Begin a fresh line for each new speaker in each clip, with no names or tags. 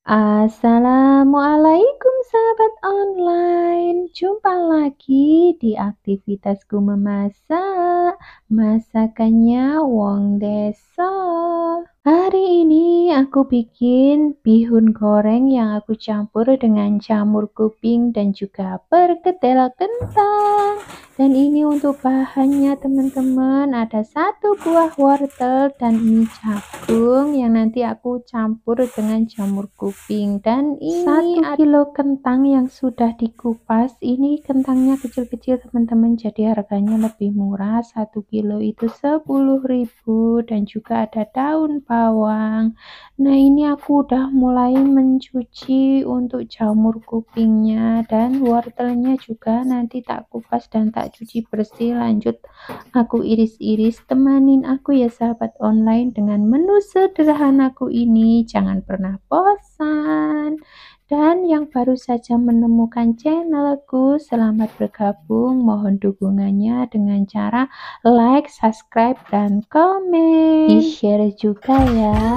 Assalamualaikum sahabat online, jumpa lagi di aktivitasku memasak, masakannya wong desa. Hari ini aku bikin bihun goreng yang aku campur dengan jamur kuping dan juga perkedel kentang. Dan ini untuk bahannya teman-teman, ada 1 buah wortel dan ini jagung yang nanti aku campur dengan jamur kuping. Dan ini 1 kilo kentang yang sudah dikupas. Ini kentangnya kecil-kecil teman-teman, jadi harganya lebih murah. 1 kilo itu 10.000 dan juga ada daun bawang. Nah, ini aku udah mulai mencuci untuk jamur kupingnya dan wortelnya juga nanti tak kupas dan tak cuci bersih. Lanjut aku iris-iris. Temanin aku ya sahabat online dengan menu sederhanaku ini, jangan pernah bosan. Dan yang baru saja menemukan channelku, selamat bergabung. Mohon dukungannya dengan cara like, subscribe, dan komen. Di-share juga ya.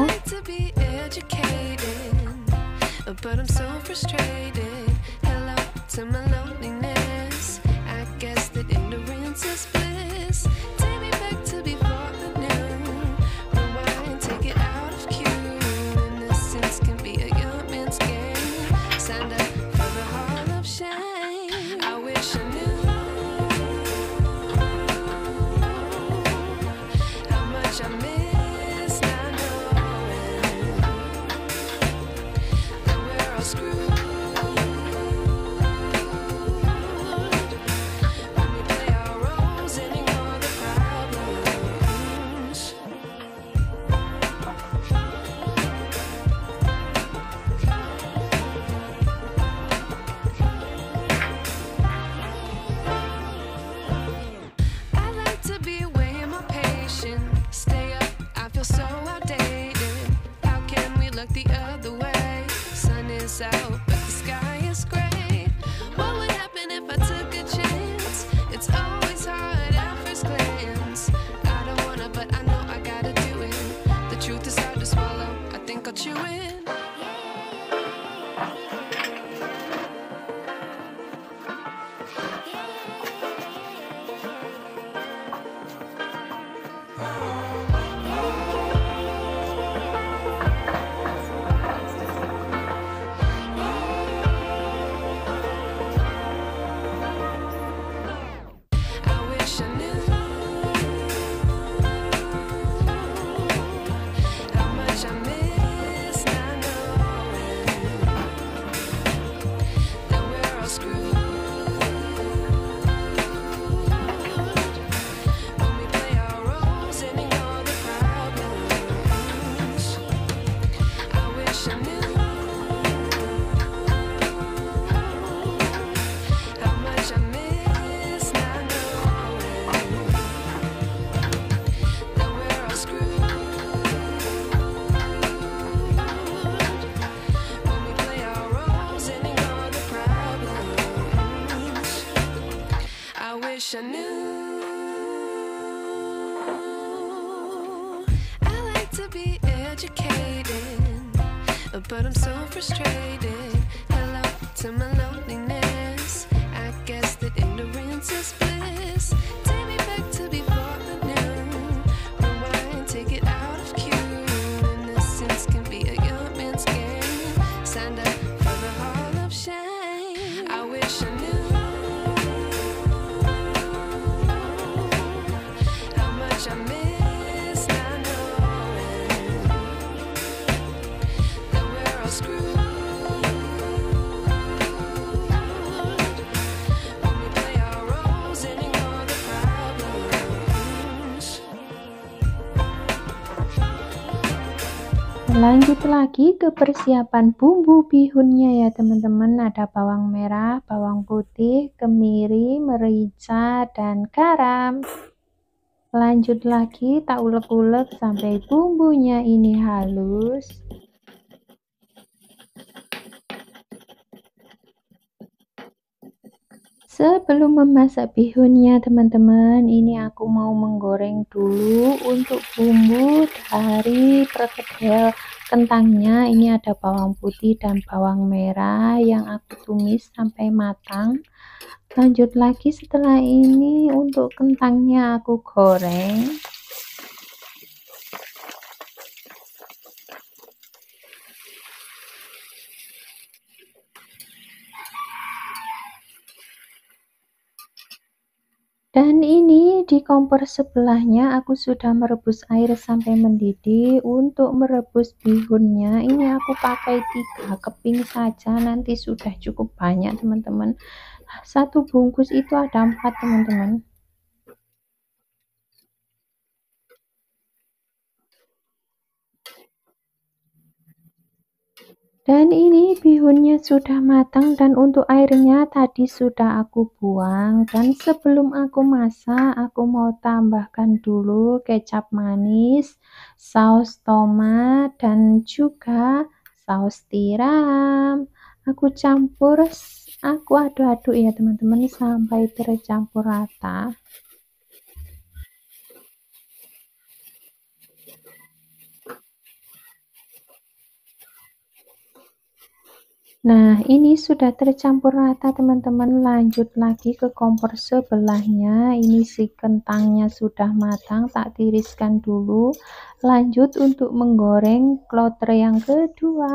Out, but the sky is gray. What would happen if I took a chance? It's always hard at first glance. I don't wanna, but I know I gotta do it. The truth is hard to swallow. I think I'll chew it. Wish I knew. I like to be educated, but I'm so frustrated. Hello to my loneliness. I guess that ignorance is bliss. Take me back to before the noon. Rewind, take it out of cue. Innocence can be a young man's game. Signed up for the hall of shame. I wish I knew. I miss not knowing that we're all screwed when we play our roles and ignore the problems.
Lanjut lagi ke persiapan bumbu bihunnya ya teman-teman. Ada bawang merah, bawang putih, kemiri, merica, dan garam. Lanjut lagi tak ulek-ulek sampai bumbunya ini halus. Sebelum memasak bihunnya teman-teman, ini aku mau menggoreng dulu untuk bumbu dari perkedel kentangnya. Ini ada bawang putih dan bawang merah yang aku tumis sampai matang. Lanjut lagi setelah ini untuk kentangnya aku goreng. Dan ini di kompor sebelahnya aku sudah merebus air sampai mendidih. Untuk merebus bihunnya ini aku pakai 3 keping saja, nanti sudah cukup banyak teman-teman. Satu bungkus itu ada 4 teman-teman. Dan ini bihunnya sudah matang dan untuk airnya tadi sudah aku buang. Dan sebelum aku masak, aku mau tambahkan dulu kecap manis, saus tomat, dan juga saus tiram. Aku campur, aku aduk-aduk ya teman-teman sampai tercampur rata. Nah, ini sudah tercampur rata teman-teman. Lanjut lagi ke kompor sebelahnya. Ini si kentangnya sudah matang, tak tiriskan dulu. Lanjut untuk menggoreng kloter yang kedua.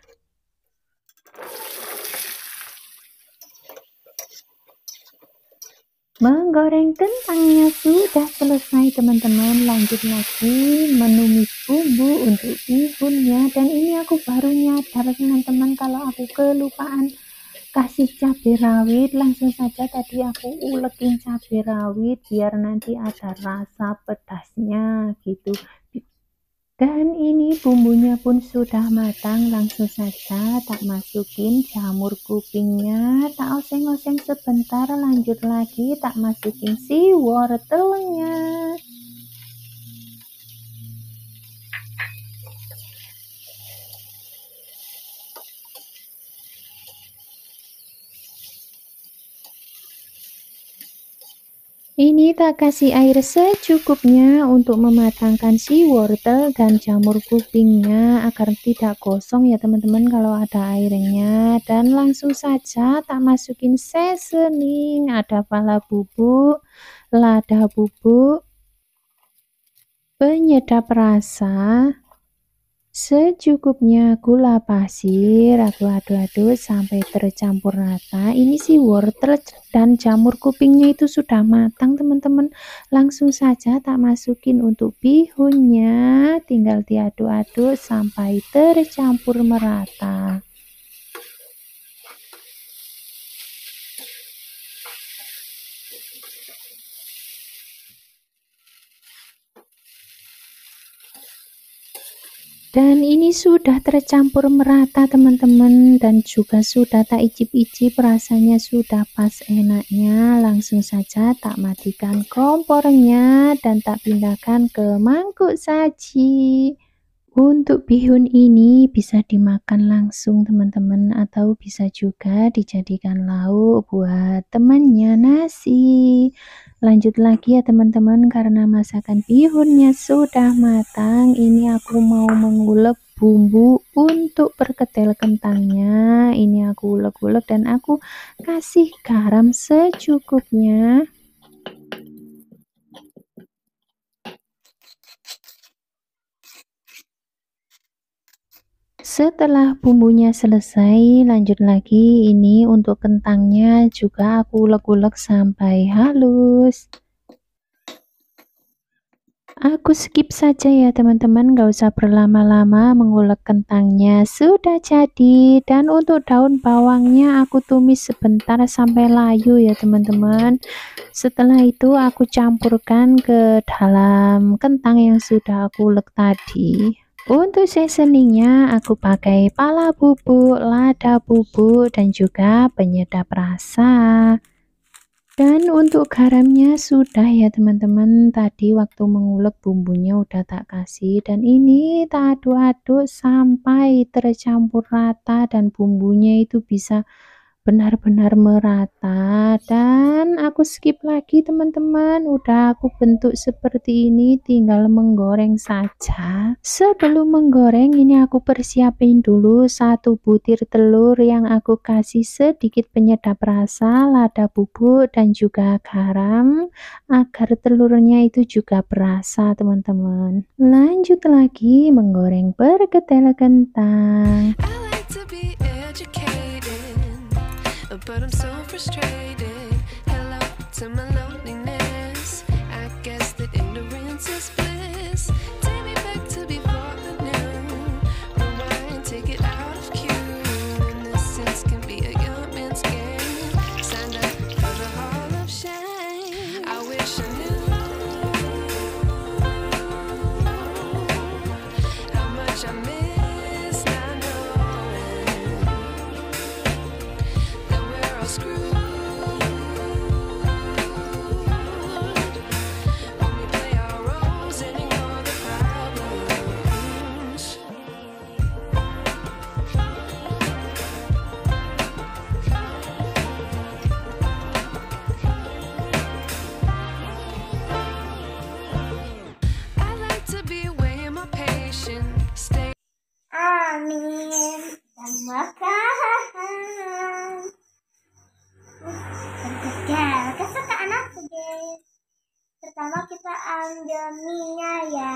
Menggoreng kentangnya sudah selesai teman-teman. Lanjut lagi menumis bumbu untuk bihunnya. Dan ini aku baru nyadar teman-teman kalau aku kelupaan kasih cabai rawit. Langsung saja tadi aku ulekin cabai rawit biar nanti ada rasa pedasnya gitu. Dan ini bumbunya pun sudah matang. Langsung saja tak masukin jamur kupingnya, tak oseng-oseng sebentar. Lanjut lagi tak masukin si wortelnya. Ini tak kasih air secukupnya untuk mematangkan si wortel dan jamur kupingnya agar tidak gosong ya teman-teman kalau ada airnya. Dan langsung saja tak masukin seasoning, ada pala bubuk, lada bubuk, penyedap rasa, secukupnya gula pasir. Aku aduk-aduk sampai tercampur rata. Ini sih wortel dan jamur kupingnya itu sudah matang teman-teman. Langsung saja tak masukin untuk bihunnya, tinggal diaduk-aduk sampai tercampur merata. Dan ini sudah tercampur merata teman-teman, dan juga sudah tak icip-icip, rasanya sudah pas enaknya. Langsung saja tak matikan kompornya dan tak pindahkan ke mangkuk saji. Untuk bihun ini bisa dimakan langsung teman-teman, atau bisa juga dijadikan lauk buat temannya nasi. Lanjut lagi ya teman-teman, karena masakan bihunnya sudah matang. Ini aku mau mengulek bumbu untuk perkedel kentangnya. Ini aku ulek-ulek dan aku kasih garam secukupnya. Setelah bumbunya selesai, lanjut lagi. Ini untuk kentangnya juga aku ulek-ulek sampai halus. Aku skip saja ya teman-teman, gak usah berlama-lama mengulek kentangnya. Sudah jadi. Dan untuk daun bawangnya aku tumis sebentar sampai layu ya teman-teman. Setelah itu aku campurkan ke dalam kentang yang sudah aku ulek tadi. Untuk seasoningnya aku pakai pala bubuk, lada bubuk, dan juga penyedap rasa. Dan untuk garamnya sudah ya teman-teman, tadi waktu mengulek bumbunya udah tak kasih. Dan ini tak aduk-aduk sampai tercampur rata dan bumbunya itu bisa benar-benar merata, dan aku skip lagi teman-teman. Udah aku bentuk seperti ini, tinggal menggoreng saja. Sebelum menggoreng ini aku persiapin dulu 1 butir telur yang aku kasih sedikit penyedap rasa, lada bubuk dan juga garam agar telurnya itu juga berasa teman-teman. Lanjut lagi menggoreng perkedel kentang.
I like to be educated, but I'm so frustrated. Hello to my loneliness. I guess that ignorance is bliss. Take me back to before I knew. Rewind, take it out of cue. Innocence can be a young man's game. Signed up for the hall of shame. I wish I knew how much I miss not knowing that we're all screwed when we play our roles and ignore the problems. I like to be weighing my patience. Stay.
Amin. Dan makan. Perkedel kesukaan aku guys. Pertama kita ambil mie-nya ya.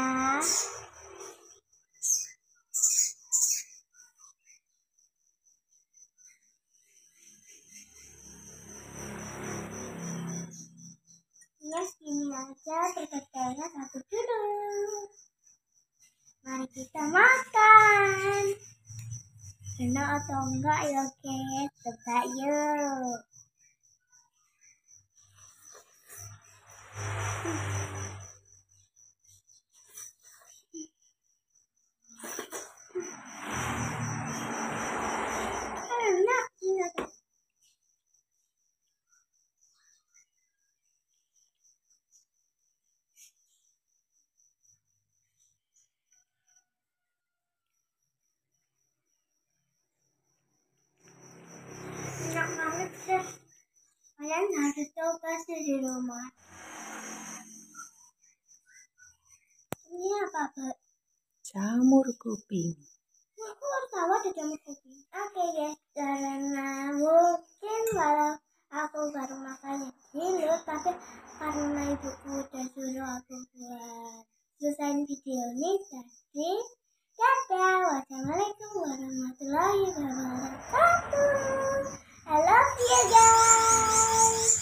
Mie segini aja, perkedelnya 1 dulu. Mari kita makan. Enak atau enggak ya guys? Tebak yuk. Enak ini. Enak banget guys. Kalian harus coba sih di rumah. Ini apa, Bek?
Jamur kuping.
Aku baru tahu ada jamur kuping. Oke guys, karena mungkin kalau aku baru makannya dulu, tapi karena ibuku udah suruh aku buat selesaiin video ini, jadi dadah. Wassalamualaikum warahmatullahi wabarakatuh. I love you guys.